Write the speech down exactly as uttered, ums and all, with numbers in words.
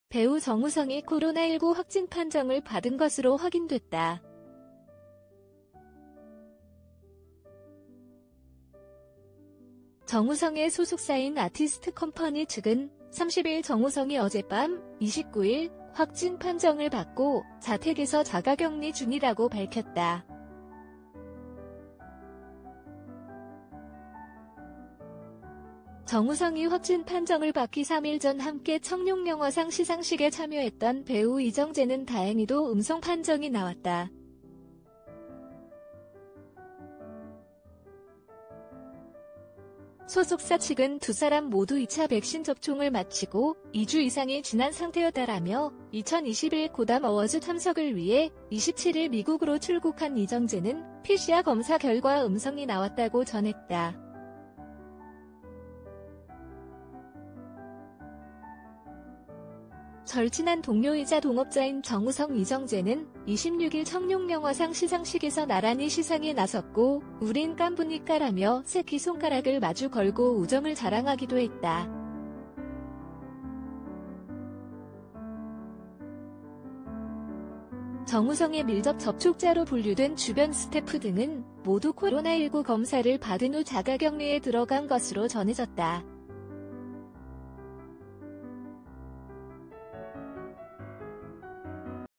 배우 정우성이 코로나십구 확진 판정을 받은 것으로 확인됐다. 정우성의 소속사인 아티스트 컴퍼니 측은 삼십일 정우성이 어젯밤 이십구일 확진 판정을 받고 자택에서 자가격리 중이라고 밝혔다. 정우성이 확진 판정을 받기 삼 일 전 함께 청룡영화상 시상식에 참여했던 배우 이정재는 다행히도 음성 판정이 나왔다. 소속사 측은 두 사람 모두 이 차 백신 접종을 마치고 이 주 이상이 지난 상태였다라며 이천이십일 고담 어워즈 참석을 위해 이십칠일 미국으로 출국한 이정재는 피씨알 검사 결과 음성이 나왔다고 전했다. 절친한 동료이자 동업자인 정우성 이정재는 이십육일 청룡영화상 시상식에서 나란히 시상에 나섰고 "우린 깐부니까라며 새끼손가락을 마주 걸고 우정을 자랑하기도 했다. 정우성의 밀접 접촉자로 분류된 주변 스태프 등은 모두 코로나십구 검사를 받은 후 자가격리에 들어간 것으로 전해졌다.